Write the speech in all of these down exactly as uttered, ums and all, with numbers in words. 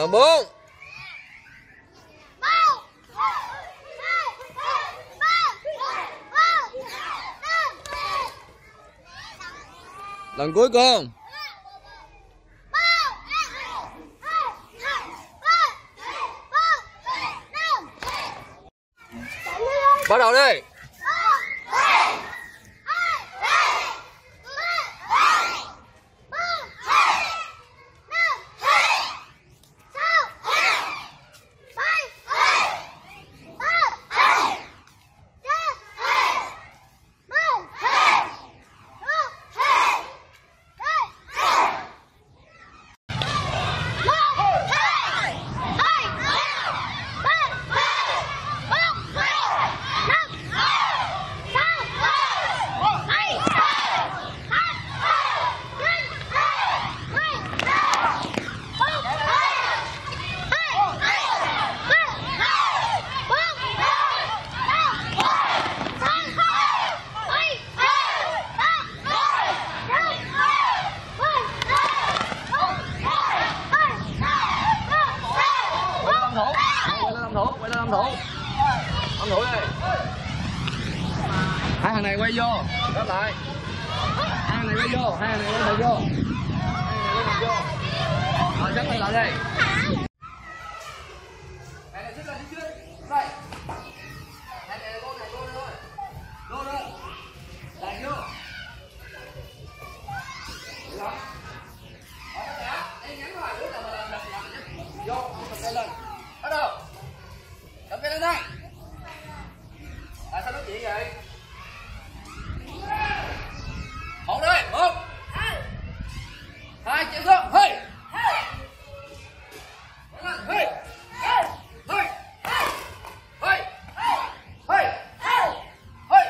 Còn bốn. Lần cuối cùng. Bắt đầu đi. Thủ, quay lên âm thủ. Âm thủ đây. Hai thằng này quay vô, đáp lại. Hai thằng này quay vô, hai thằng này quay lại vô. Hai thằng này quay lại vô. Rồi dắt tay lại đây. Này này xích lên xích trước. Đây. Này này cô này cô này thôi. Vô lên. Lại vô. Rồi. Ở tất cả, em nhắn vào đứa nào mà làm làm làm vô, cầm tay lên. Bắt đầu. Cầm tay lên đây. Tại sao nói chuyện vậy? Một đây, một. Hai, chạy xuống, hơi. Hơi. Hơi. Hơi. Hơi. Hơi. Hơi. Hơi.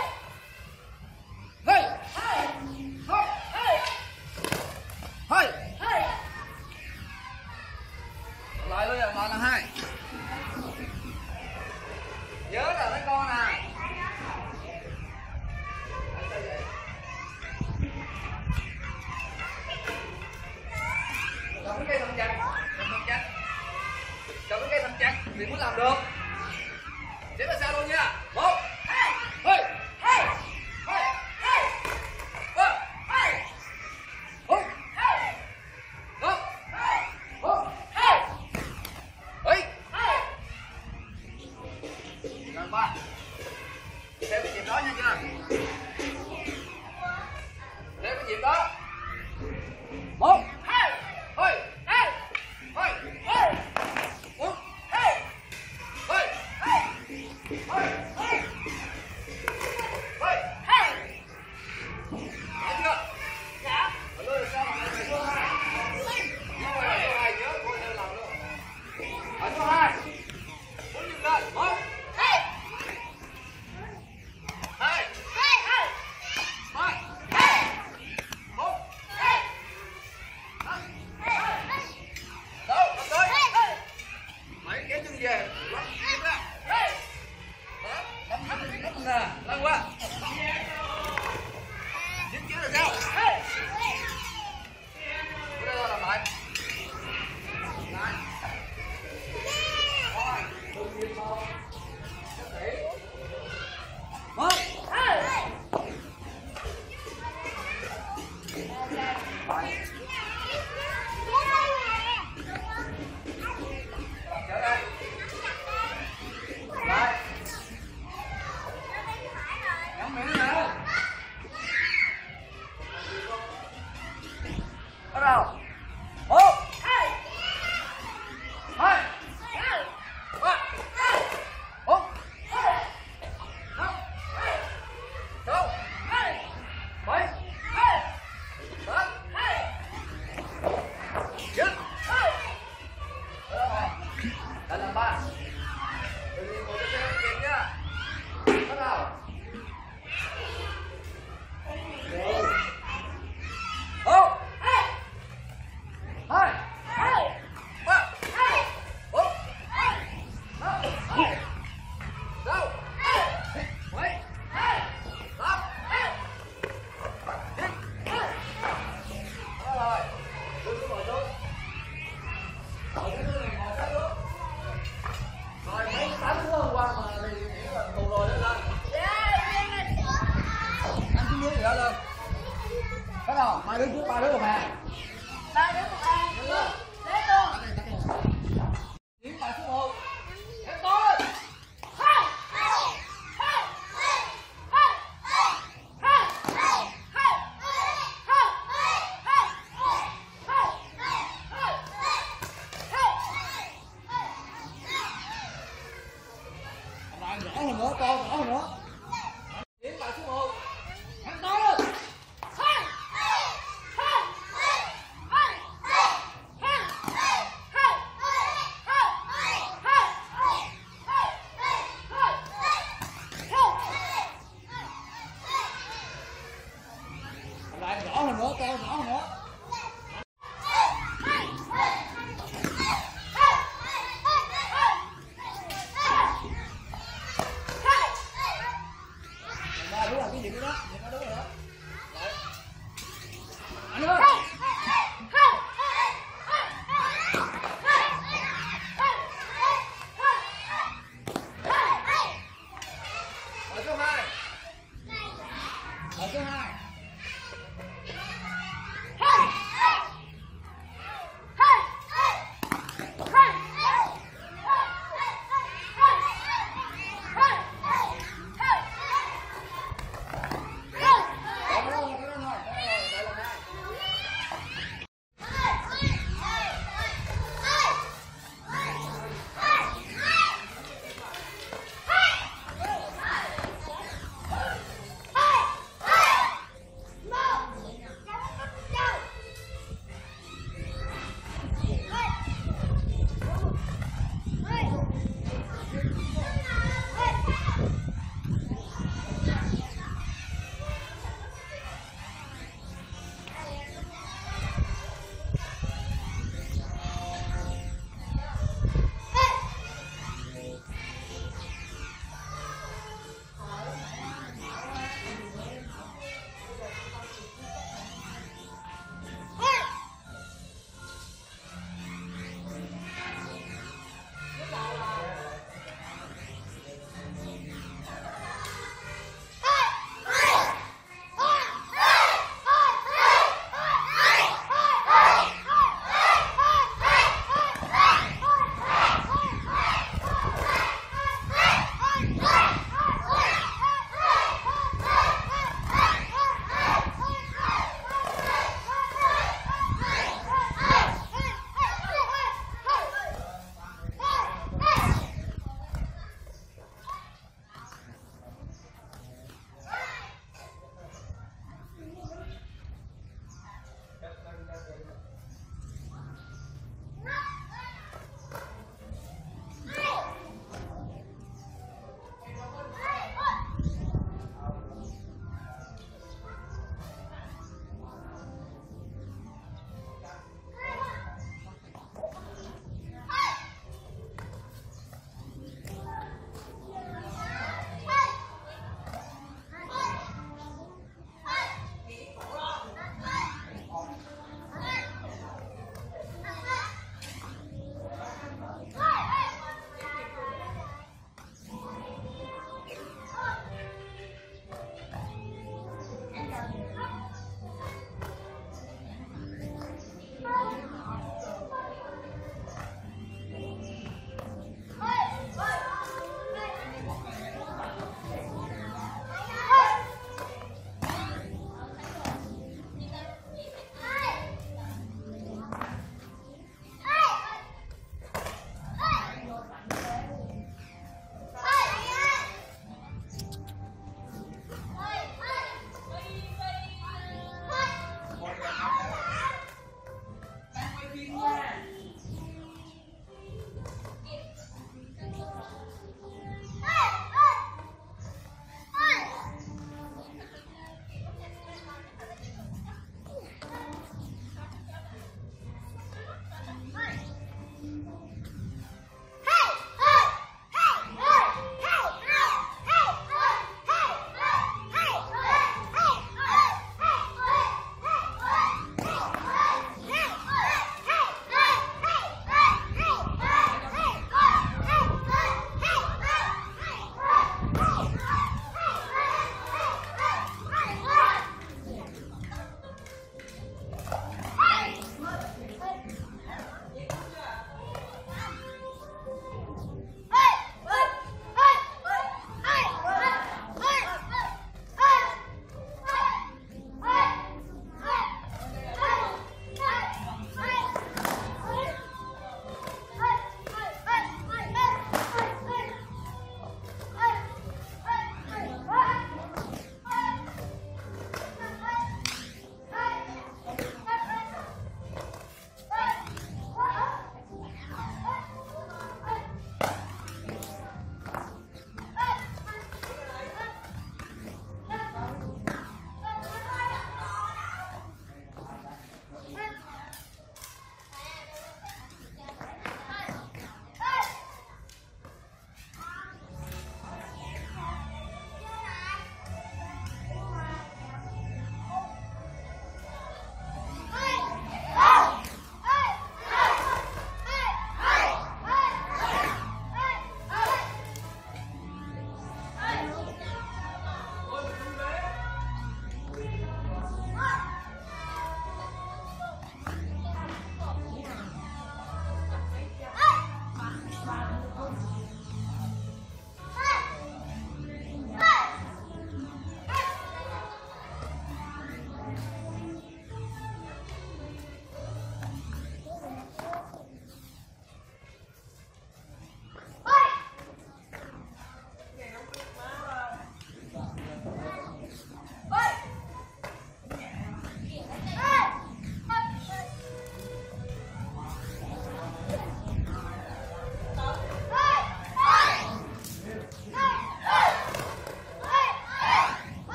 Hơi. Hơi. Lại bây giờ một là hai. Nhớ là mấy con nè. Cầm cái cây thăm chặt, cầm thăm chặt, cầm cái cây thăm chặt, đừng muốn làm được. Để mà sao luôn nha. Một, hai, hai, hai, hai, hai, ba, hai, bốn, hai, năm, hai, bốn, hai, bảy, hai. Rồi ba. Theo cái nhịp đó nha chưa? Theo cái nhịp đó. Một. Về nè, lăn qua dính chứ là sao? Bữa đây làm lại lại rồi, ba đứng trước ba đứng một bàn. Ba đứng một bàn. Đứng lên. Thế luôn. Tắt đây, tắt đây. Tiến vào số một. Em to lên. Hai. Hai. Hai. Hai. Hai. Hai. Hai. Hai. Hai. Hai. Hai. Lại rõ hơn nữa, to rõ hơn nữa. Tiến vào số một. Em to lên. Hai. Hai. Hai. Hai. Hai. Hai. Lại rõ hơn nữa, to rõ hơn nữa.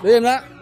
Đi em đó.